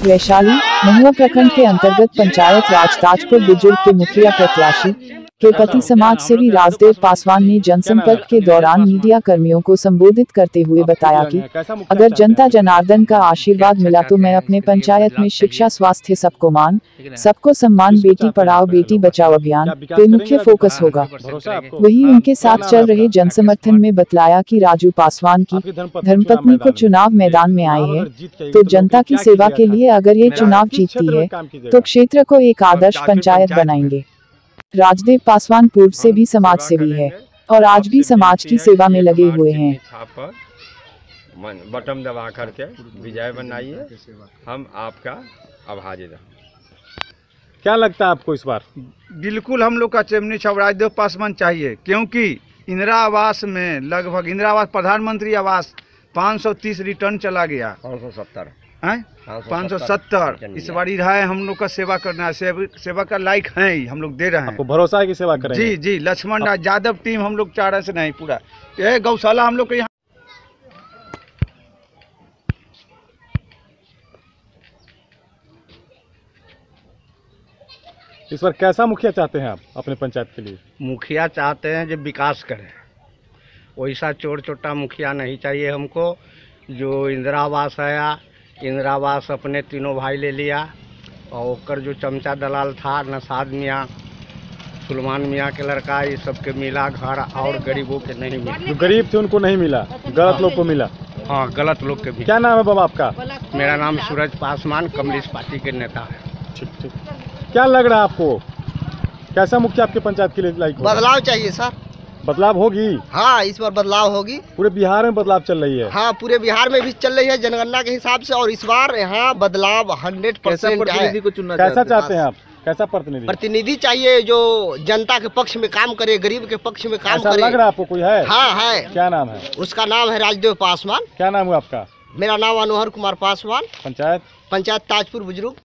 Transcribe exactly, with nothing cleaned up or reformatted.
वैशाली महुआ प्रखंड के अंतर्गत पंचायत राज ताजपुर बुजुर्ग के मुखिया प्रत्याशी के पति समाज सेवी राजदेव पासवान ने जनसंपर्क के दौरान मीडिया कर्मियों को संबोधित करते हुए बताया कि अगर जनता जनार्दन का आशीर्वाद मिला तो मैं अपने पंचायत में शिक्षा स्वास्थ्य सबको मान सबको सम्मान बेटी पढ़ाओ बेटी बचाओ अभियान पे मुख्य फोकस होगा। वही उनके साथ चल रहे जनसमर्थन में बतलाया कि राजू पासवान की धर्मपत्नी को चुनाव मैदान में आई है तो जनता की सेवा के लिए अगर ये चुनाव जीतती है तो क्षेत्र को एक आदर्श पंचायत बनाएंगे। राजदेव पासवान पूर्व से भी समाज सेवी है और आज भी समाज की सेवा में लगे हुए हैं। बटन दबा करके विजय बनाइए, हम आपका आभारी हैं। क्या लगता है आपको इस बार? बिल्कुल हम लोग का चिमनी छाप राजदेव पासवान चाहिए, क्योंकि इंदिरा आवास में लगभग इंदिरा आवास प्रधानमंत्री आवास पाँच सौ तीस रिटर्न चला गया, पाँच सौ सत्तर पाँच सौ सत्तर इस बार है। हम लोग का सेवा करना है, सेव, सेवा का लायक है ही, हम लोग दे रहे हैं। आपको भरोसा है कि सेवा करेंगे? जी जी, लक्ष्मण यादव टीम हम लोग चाह रहे से नहीं, पूरा यह गौशाला हम लोग के यहाँ। इस बार कैसा मुखिया चाहते हैं आप अपने पंचायत के लिए? मुखिया चाहते हैं जो विकास करे, वैसा चोर चोटा मुखिया नहीं चाहिए हमको। जो इंदिरा आवास आया, इंदिरा आवास अपने तीनों भाई ले लिया, और ओकर जो चमचा दलाल था नसाद मियाँ सुलेमान मियाँ के लड़का, ये सबके मिला घर, और गरीबों के नहीं मिला। जो गरीब थे उनको नहीं मिला, गलत लोग को मिला। हाँ, गलत लोग के भी। क्या नाम है बाबा आपका? मेरा नाम सूरज पासवान, कम्युनिस्ट पार्टी के नेता है। ठीक ठीक। क्या लग रहा है आपको, कैसा मुखिया आपके पंचायत के लिए लायक? बदलाव चाहिए सर। बदलाव होगी? हाँ, इस बार बदलाव होगी। पूरे बिहार में बदलाव चल रही है? हाँ, पूरे बिहार में भी चल रही है जनगणना के हिसाब से, और इस बार यहाँ बदलाव हंड्रेड परसेंट प्रतिनिधि को चुनना कैसा चाहते हैं आप? कैसा प्रतिनिधि? प्रतिनिधि चाहिए जो जनता के पक्ष में काम करे, गरीब के पक्ष में काम करे। लग रहा है आपको कोई है? हाँ है। क्या नाम है उसका? नाम है राजदेव पासवान। क्या नाम है आपका? मेरा नाम अनोहर कुमार पासवान। पंचायत? पंचायत ताजपुर बुजुर्ग।